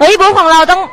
ฮ้ยบูธของเราต้อง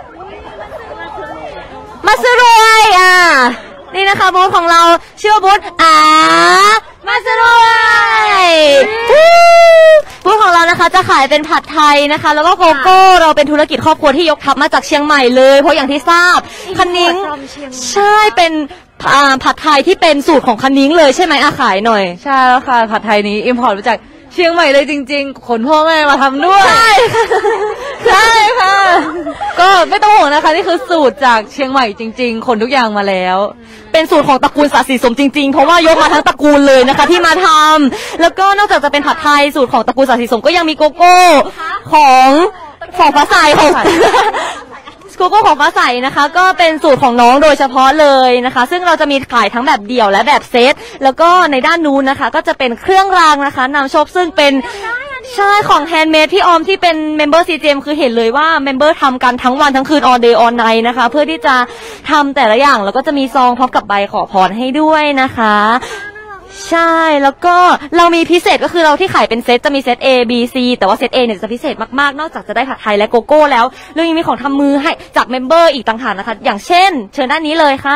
มาซื้อรวยนี่นะคะบูธของเราชื่อว่าบูธมาซื้อรวยบูธของเรานะคะจะขายเป็นผัดไทยนะคะแล้วก็โกโก้เราเป็นธุรกิจครอบครัวที่ยกทัพมาจากเชียงใหม่เลยเพราะอย่างที่ทราบคันนิ้งใช่เป็นผัดไทยที่เป็นสูตรของคันนิ้งเลยใช่ไหมขายหน่อยใช่แล้วค่ะผัดไทยนี้อิมพอร์ตมาจากเชียงใหม่เลยจริงๆขนพ่อแม่มาทำด้วยใช่ค่ะก็ไม่ต้องห่วงนะคะนี่คือสูตรจากเชียงใหม่จริงๆขนทุกอย่างมาแล้วเป็นสูตรของตระกูลสะสีสมจริงๆเพราะว่ายกมาทั้งตระกูลเลยนะคะที่มาทำแล้วก็นอกจากจะเป็นผัดไทยสูตรของตระกูลสะสีสมก็ยังมีโกโก้ของฟ้าใสของโกโก้ของฟ้าใสนะคะก็เป็นสูตรของน้องโดยเฉพาะเลยนะคะซึ่งเราจะมีขายทั้งแบบเดี่ยวและแบบเซตแล้วก็ในด้านนู้นนะคะก็จะเป็นเครื่องรางนะคะนำโชคซึ่งเป็นใช่ของแฮนด์เมดพี่ออมที่เป็นเมมเบอร์ CGM คือเห็นเลยว่าเมมเบอร์ทำกันทั้งวันทั้งคืน all day all night นะคะเพื่อที่จะทำแต่ละอย่างแล้วก็จะมีซองพร้อมกับใบขอพรให้ด้วยนะคะใช่แล้วก็เรามีพิเศษก็คือเราที่ขายเป็นเซตจะมีเซต A B C แต่ว่าเซต A เนี่ยจะพิเศษมากๆนอกจากจะได้ผัดไทยและโกโก้แล้วเรายังมีของทำมือให้จากเมมเบอร์อีกต่างหากนะคะอย่างเช่นเชิญด้านนี้เลยค่ะ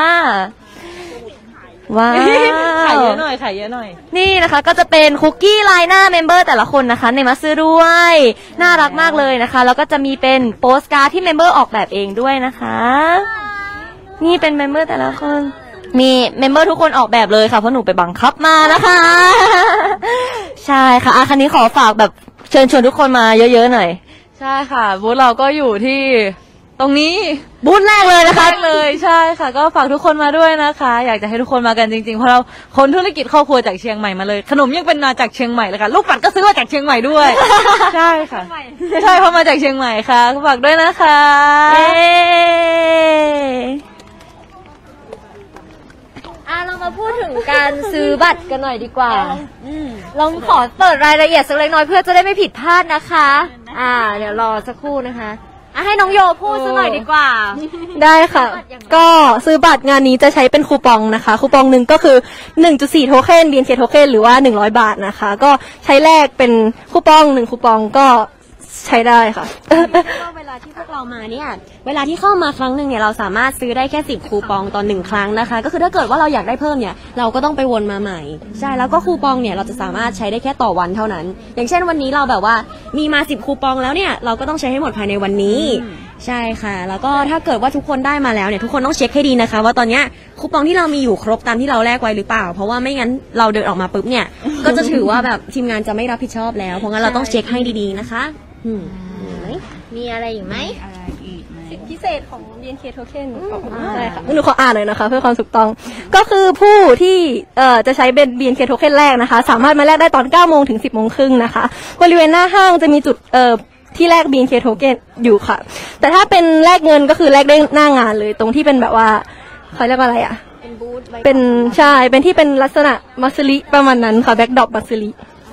ว้าวขายเยอะหน่อยขายเยอะหน่อยนี่นะคะก็จะเป็นคุกกี้ลายหน้าเมมเบอร์แต่ละคนนะคะในมาซื้อด้วยน่ารักมากเลยนะคะแล้วก็จะมีเป็นโปสการ์ดที่เมมเบอร์ออกแบบเองด้วยนะคะนี่เป็นเมมเบอร์แต่ละคนมีเมมเบอร์ทุกคนออกแบบเลยค่ะเพราะหนูไปบังคับมานะคะใช่ค่ะคันนี้ขอฝากแบบเชิญชวนทุกคนมาเยอะๆหน่อยใช่ค่ะบูธเราก็อยู่ที่ตรงนี้บูธแรกเลยนะคะเลยใช่ค่ะก็ฝากทุกคนมาด้วยนะคะอยากจะให้ทุกคนมากันจริงๆเพราะเราคนธุรกิจครอบครัวจากเชียงใหม่มาเลยขนมยังเป็นมาจากเชียงใหม่เลยค่ะลูกปัดก็ซื้อมาจากเชียงใหม่ด้วยใช่ค่ะใช่เพราะมาจากเชียงใหม่ค่ะฝากด้วยนะคะเรามาพูดถึงการซื้อบัตรกันหน่อยดีกว่าลองขอเปิดรายละเอียดสักเล็กน้อยเพื่อจะได้ไม่ผิดพลาดนะคะเดี๋ยวรอสักครู่นะคะให้น้องโยพูดสักหน่อยดีกว่าได้ค่ะก็ซื้อบัตรงานนี้จะใช้เป็นคูปองนะคะคูปองหนึ่งก็คือ 1.4 โทเค็น BNK โทเค็นหรือว่า100 บาทนะคะก็ใช้แลกเป็นคูปอง1คูปองก็ใช้ได้ค่ะเวลาที่พวกเรามาเนี่ยเวลาที่เข้ามาครั้งหนึ่งเนี่ยเราสามารถซื้อได้แค่10คูปองต่อ1ครั้งนะคะก็คือถ้าเกิดว่าเราอยากได้เพิ่มเนี่ยเราก็ต้องไปวนมาใหม่ใช่แล้วก็คูปองเนี่ยเราจะสามารถใช้ได้แค่ต่อวันเท่านั้นอย่างเช่นวันนี้เราแบบว่ามีมา10คูปองแล้วเนี่ยเราก็ต้องใช้ให้หมดภายในวันนี้ใช่ค่ะแล้วก็ถ้าเกิดว่าทุกคนได้มาแล้วเนี่ยทุกคนต้องเช็คให้ดีนะคะว่าตอนนี้คูปองที่เรามีอยู่ครบตามที่เราแลกไว้หรือเปล่าเพราะว่าไม่งั้นเราเดินออกมาปุ๊บเนี่ยก็จะถือว่าแบบทีมงานจะไม่รับผิดชอบแล้วเพราะงั้นเราต้องเช็คให้ดีๆนะคะมีอะไรอีกไหมสิทธิพิเศษของ BNK Token ใช่ค่ะหนูขออ่านเลยนะคะเพื่อความถูกต้องก็คือผู้ที่จะใช้เป็น BNK Token แรกนะคะสามารถมาแลกได้ตอน9 โมงถึง 10 โมงครึ่งนะคะบริเวณหน้าห้างจะมีจุดที่แลก BNK Token อยู่ค่ะแต่ถ้าเป็นแลกเงินก็คือแลกได้หน้างานเลยตรงที่เป็นแบบว่าเขาเรียกว่าอะไรเป็นบูธเป็นใช่เป็นที่เป็นลักษณะมัสลิประมาณนั้นค่ะแบ็คดรอปมัสลิ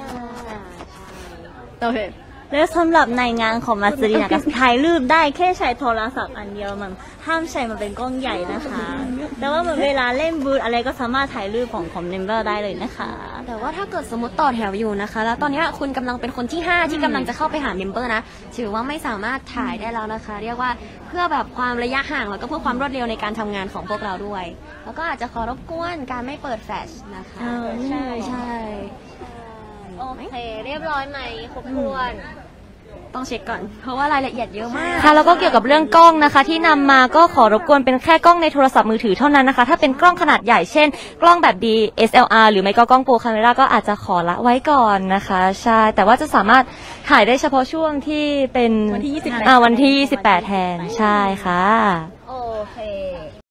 โอเคและสำหรับในงานของมาสรีนะคะถ่ายรูปได้แค่ใช้โทรศัพท์อันเดียวมันห้ามใช้มันเป็นกล้องใหญ่นะคะแต่ว่าเวลาเล่นบูธอะไรก็สามารถถ่ายรูปของเมมเบอร์ได้เลยนะคะแต่ว่าถ้าเกิดสมมติต่อแถวอยู่นะคะแล้วตอนนี้คุณกำลังเป็นคนที่5ที่กำลังจะเข้าไปหาเมมเบอร์นะถือว่าไม่สามารถถ่ายได้แล้วนะคะเรียกว่าเพื่อแบบความระยะห่างแล้วก็เพื่อความรวดเร็วในการทำงานของพวกเราด้วยแล้วก็อาจจะขอรบกวนการไม่เปิดแฟลชนะคะใช่โอเคเรียบร้อยไหมครบถ้วนต้องเช็คก่อนเพราะว่ารายละเอียดเยอะมากค่ะแล้วก็เกี่ยวกับเรื่องกล้องนะคะที่นำมาก็ขอรบกวนเป็นแค่กล้องในโทรศัพท์มือถือเท่านั้นนะคะถ้าเป็นกล้องขนาดใหญ่เช่นกล้องแบบ DSLR หรือไม่ก็กล้องโปรคาเมราก็อาจจะขอละไว้ก่อนนะคะใช่แต่ว่าจะสามารถถ่ายได้เฉพาะช่วงที่เป็นวันที่28แทนใช่ค่ะโอเค